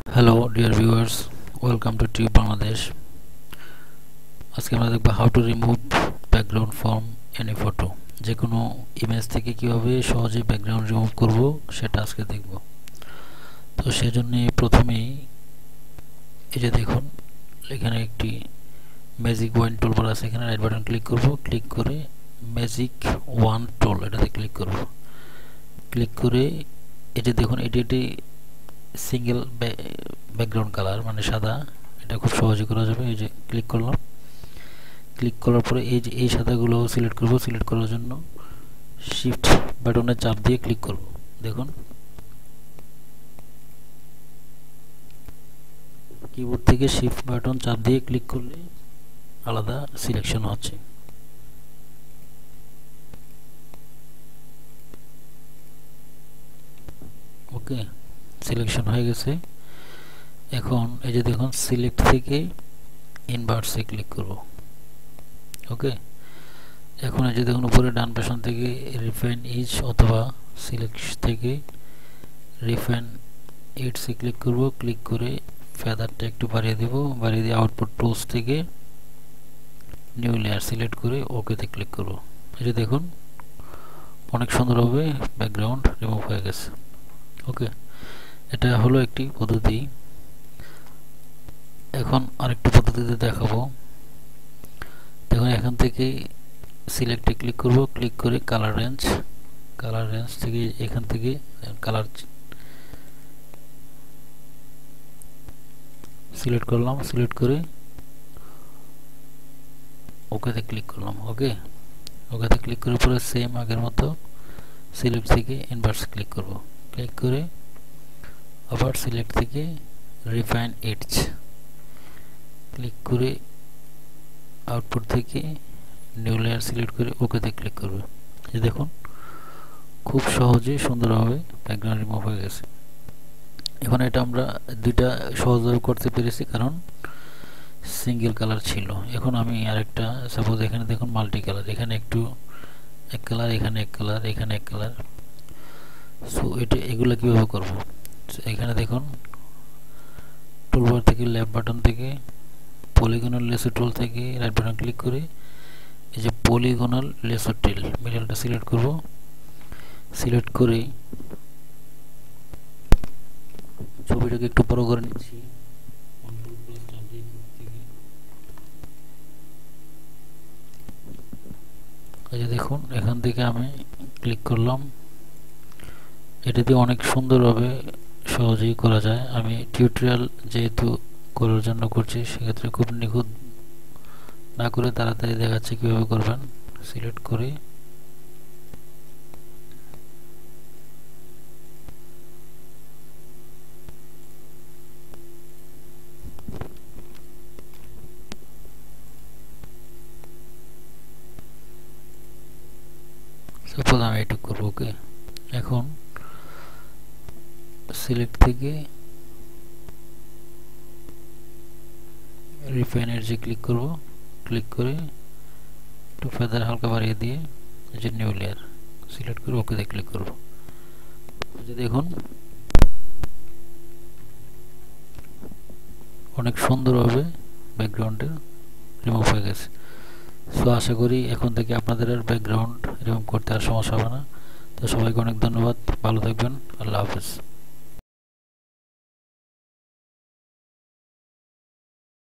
Hello dear viewers, welcome to Tube Bangladesh. আজকে আমরা দেখব how to remove background from any photo। যে কোনো ইমেজ থেকে কিভাবে সহজে ব্যাকগ্রাউন্ড রিমুভ করব সেটা আজকে দেখব। তো সেজন্য প্রথমেই এই যে দেখুন এখানে একটি ম্যাজিক ওয়ান টুলবার আছে, এখানে রাইট বাটন ক্লিক করব, ক্লিক করে ম্যাজিক ওয়ান টুল এটাতে ক্লিক করব। ক্লিক করে এই যে দেখুন এটি সিঙ্গেল ব্যাকগ্রাউন্ড কালার মানে সাদা, এটা খুব সহজে করা যাবে। এই যে ক্লিক করলাম, ক্লিক করার পরে এই যে এই সাদাগুলো সিলেক্ট করব। সিলেক্ট করার জন্য শিফট বাটনে চাপ দিয়ে ক্লিক করব। দেখুন কিবোর্ড থেকে শিফট বাটন চাপ দিয়ে ক্লিক করলে আলাদা সিলেকশন হচ্ছে। ওকে, সিলেকশন হয়ে গেছে। এখন এই যে দেখুন সিলেক্ট থেকে ইনভার্সে ক্লিক করব। ওকে, এখন এই যে দেখুন উপরে ডান পাশন থেকে রিফাইন ইজ অথবা সিলেক্ট থেকে রিফাইন ইটসে ক্লিক করব। ক্লিক করে ফেদারটা একটু বাড়িয়ে দেব, বাড়িয়ে দিয়ে আউটপুট টুলস থেকে নিউ লেয়ার সিলেক্ট করে ওকেতে ক্লিক করব। এই যে দেখুন অনেক সুন্দরভাবে ব্যাকগ্রাউন্ড রিমুভ হয়ে গেছে। ওকে, এটা হলো একটি পদ্ধতি। এখন আরেকটি পদ্ধতিতে দেখাবো। দেখুন এখান থেকে সিলেক্টে ক্লিক করব, ক্লিক করে কালার রেঞ্জ থেকে এখান থেকে কালার সিলেক্ট করলাম, সিলেক্ট করে ওকেতে ক্লিক করলাম। ওকেতে ক্লিক করে পরে সেম আগের মতো সিলেক্ট থেকে ইনভার্স ক্লিক করব। ক্লিক করে আবার সিলেক্ট থেকে রিফাইন ইটস ক্লিক করে আউটপুট থেকে নিউ লেয়ার সিলেক্ট করে ওকেতে ক্লিক করব। এই দেখুন খুব সহজে সুন্দরভাবে ব্যাকগ্রাউন্ড রিমুভ হয়ে গেছে। এখন এটা আমরা দুইটা সহজভাবে করতে পেরেছি কারণ সিঙ্গেল কালার ছিল। এখন আমি আরেকটা সাপোজ এখানে দেখুন মাল্টি কালার, এখানে একটু এক কালার, এখানে এক কালার, এখানে এক কালার। সো এগুলো কীভাবে করব? এখানে দেখুন টুলবার থেকে লেফট বাটন থেকে পলিগনাল লেসার টুল থেকে রাইট বাটন ক্লিক করে এই যে পলিগনাল লেসার টুল মিডলটা সিলেক্ট করব। সিলেক্ট করে ছবিটাকে একটু বড় করে নিচ্ছি। এই যে দেখুন এখান থেকে আমি ক্লিক করলাম। এটাতে অনেক সুন্দরভাবে সহজেই করা যায়। আমি টিউটোরিয়াল যেহেতু করার জন্য করছি সেক্ষেত্রে খুব নিখুঁত না করে তাড়াতাড়ি দেখাচ্ছি কীভাবে করবেন। সিলেক্ট করে সাপোজ আমি এটুকু করবো। ওকে, এখন সিলেক্ট থেকে রিফাইন এডজে ক্লিক করব। ক্লিক করে একটু ফেদার হালকা বাড়িয়ে দিয়ে এই যে নিউ লেয়ার সিলেক্ট করে ওকেতে ক্লিক করব। এই যে দেখুন অনেক সুন্দরভাবে ব্যাকগ্রাউন্ডে রিমুভ হয়ে গেছে। সো আশা করি এখন থেকে আপনাদের আর ব্যাকগ্রাউন্ড রিমুভ করতে আর সমস্যা হবে না। তো সবাইকে অনেক ধন্যবাদ, ভালো থাকবেন, আল্লাহ হাফেজ।